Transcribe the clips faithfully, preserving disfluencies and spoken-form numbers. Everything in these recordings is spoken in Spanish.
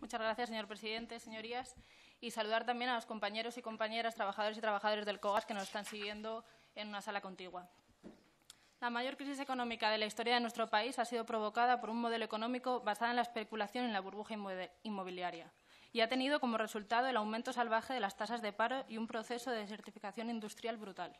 Muchas gracias, señor presidente, señorías, y saludar también a los compañeros y compañeras, trabajadores y trabajadoras del COGAS que nos están siguiendo en una sala contigua. La mayor crisis económica de la historia de nuestro país ha sido provocada por un modelo económico basado en la especulación en la burbuja inmobiliaria y ha tenido como resultado el aumento salvaje de las tasas de paro y un proceso de desertificación industrial brutal.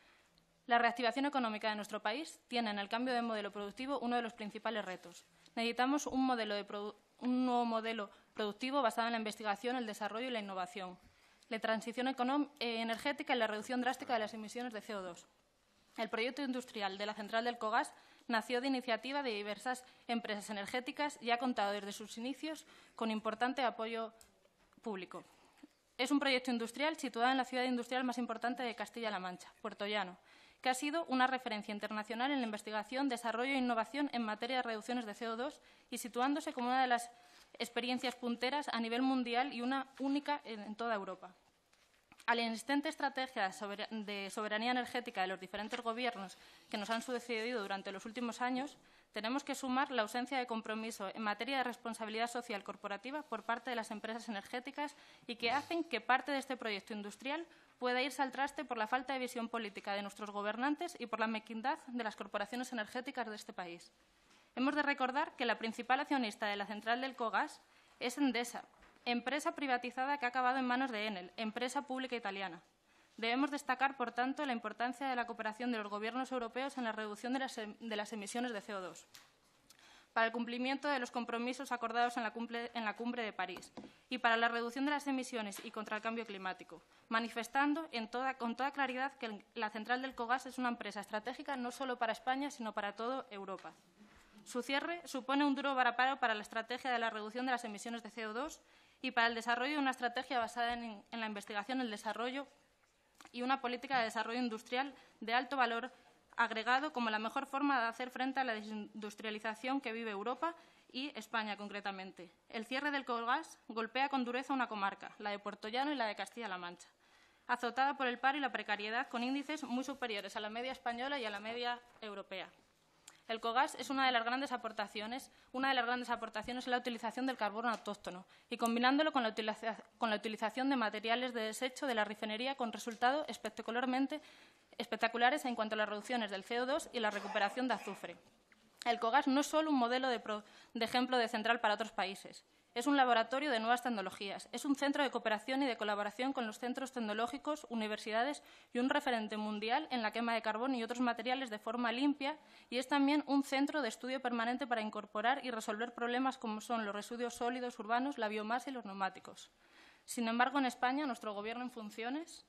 La reactivación económica de nuestro país tiene en el cambio de modelo productivo uno de los principales retos. Necesitamos un, modelo de un nuevo modelo productivo basado en la investigación, el desarrollo y la innovación, la transición energética y la reducción drástica de las emisiones de C O dos. El proyecto industrial de la central del COGAS nació de iniciativa de diversas empresas energéticas y ha contado desde sus inicios con importante apoyo público. Es un proyecto industrial situado en la ciudad industrial más importante de Castilla-La Mancha, Puerto Llano, que ha sido una referencia internacional en la investigación, desarrollo e innovación en materia de reducciones de C O dos y situándose como una de las experiencias punteras a nivel mundial y una única en toda Europa. A la insistente estrategia de soberanía energética de los diferentes gobiernos que nos han sucedido durante los últimos años, tenemos que sumar la ausencia de compromiso en materia de responsabilidad social corporativa por parte de las empresas energéticas y que hacen que parte de este proyecto industrial pueda irse al traste por la falta de visión política de nuestros gobernantes y por la mezquindad de las corporaciones energéticas de este país. Hemos de recordar que la principal accionista de la central del COGAS es Endesa, empresa privatizada que ha acabado en manos de Enel, empresa pública italiana. Debemos destacar, por tanto, la importancia de la cooperación de los gobiernos europeos en la reducción de las, de las emisiones de C O dos para el cumplimiento de los compromisos acordados en la, cumple, en la Cumbre de París y para la reducción de las emisiones y contra el cambio climático, manifestando en toda, con toda claridad que la central del COGAS es una empresa estratégica no solo para España, sino para toda Europa. Su cierre supone un duro varapalo para la estrategia de la reducción de las emisiones de C O dos y para el desarrollo de una estrategia basada en, en la investigación, el desarrollo y una política de desarrollo industrial de alto valor agregado como la mejor forma de hacer frente a la desindustrialización que vive Europa y España concretamente. El cierre del COGAS golpea con dureza una comarca, la de Puerto Llano y la de Castilla-La Mancha, azotada por el paro y la precariedad con índices muy superiores a la media española y a la media europea. El COGAS es una de las grandes aportaciones, una de las grandes aportaciones es la utilización del carbono autóctono y combinándolo con la, utiliza, con la utilización de materiales de desecho de la refinería con resultados espectacularmente espectaculares en cuanto a las reducciones del C O dos y la recuperación de azufre. El COGAS no es solo un modelo de, pro, de ejemplo de central para otros países, es un laboratorio de nuevas tecnologías, es un centro de cooperación y de colaboración con los centros tecnológicos, universidades y un referente mundial en la quema de carbón y otros materiales de forma limpia y es también un centro de estudio permanente para incorporar y resolver problemas como son los residuos sólidos urbanos, la biomasa y los neumáticos. Sin embargo, en España, nuestro Gobierno en funciones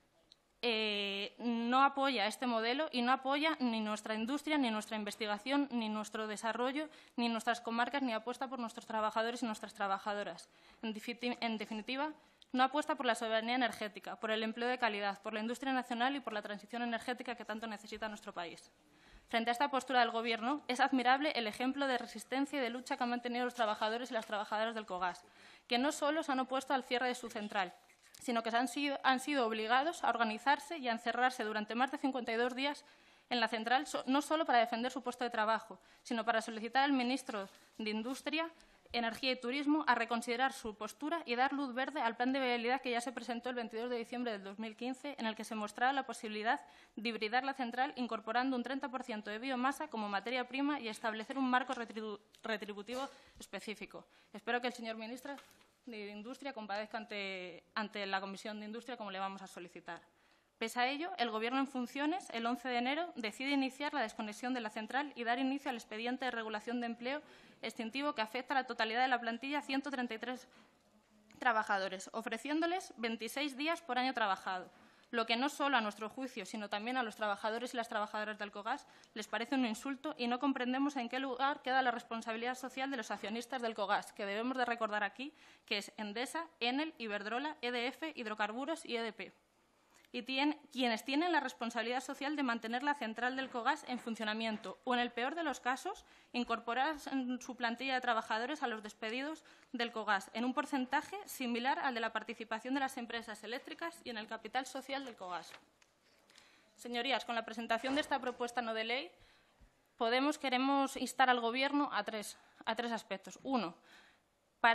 Eh, no apoya este modelo y no apoya ni nuestra industria, ni nuestra investigación, ni nuestro desarrollo, ni nuestras comarcas, ni apuesta por nuestros trabajadores y nuestras trabajadoras. En, en definitiva, no apuesta por la soberanía energética, por el empleo de calidad, por la industria nacional y por la transición energética que tanto necesita nuestro país. Frente a esta postura del Gobierno, es admirable el ejemplo de resistencia y de lucha que han mantenido los trabajadores y las trabajadoras del COGAS, que no solo se han opuesto al cierre de su central, sino que han sido, han sido obligados a organizarse y a encerrarse durante más de cincuenta y dos días en la central, no solo para defender su puesto de trabajo, sino para solicitar al ministro de Industria, Energía y Turismo a reconsiderar su postura y dar luz verde al plan de viabilidad que ya se presentó el veintidós de diciembre del dos mil quince, en el que se mostraba la posibilidad de hibridar la central incorporando un treinta por ciento de biomasa como materia prima y establecer un marco retribu retributivo específico. Espero que el señor ministro de Industria comparezca ante, ante la Comisión de Industria como le vamos a solicitar. Pese a ello, el Gobierno en funciones, el once de enero, decide iniciar la desconexión de la central y dar inicio al expediente de regulación de empleo extintivo que afecta a la totalidad de la plantilla a ciento treinta y tres trabajadores, ofreciéndoles veintiséis días por año trabajado, lo que no solo a nuestro juicio, sino también a los trabajadores y las trabajadoras del COGAS les parece un insulto y no comprendemos en qué lugar queda la responsabilidad social de los accionistas del COGAS, que debemos de recordar aquí, que es Endesa, Enel, Iberdrola, E D F, Hidrocarburos y E D P. Y tiene, quienes tienen la responsabilidad social de mantener la central del COGAS en funcionamiento o, en el peor de los casos, incorporar en su plantilla de trabajadores a los despedidos del COGAS en un porcentaje similar al de la participación de las empresas eléctricas y en el capital social del COGAS. Señorías, con la presentación de esta propuesta no de ley, Podemos queremos instar al Gobierno a tres, a tres aspectos. Uno, parar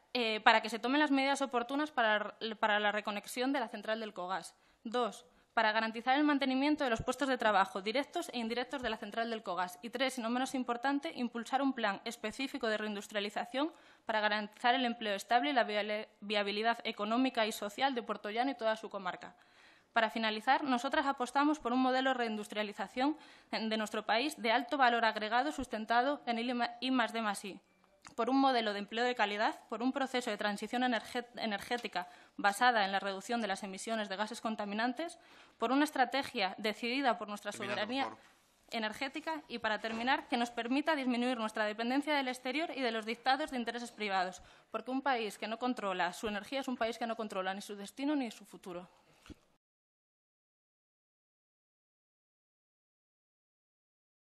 eh, para que se tomen las medidas oportunas para, para la reconexión de la central del Cogas. Dos, para garantizar el mantenimiento de los puestos de trabajo directos e indirectos de la central del Cogas. Y tres, y no menos importante, impulsar un plan específico de reindustrialización para garantizar el empleo estable y la viabilidad económica y social de Puerto Llano y toda su comarca. Para finalizar, nosotras apostamos por un modelo de reindustrialización de nuestro país de alto valor agregado sustentado en el I más D más I, por un modelo de empleo de calidad, por un proceso de transición energética basada en la reducción de las emisiones de gases contaminantes, por una estrategia decidida por nuestra soberanía energética y, para terminar, que nos permita disminuir nuestra dependencia del exterior y de los dictados de intereses privados, porque un país que no controla su energía es un país que no controla ni su destino ni su futuro.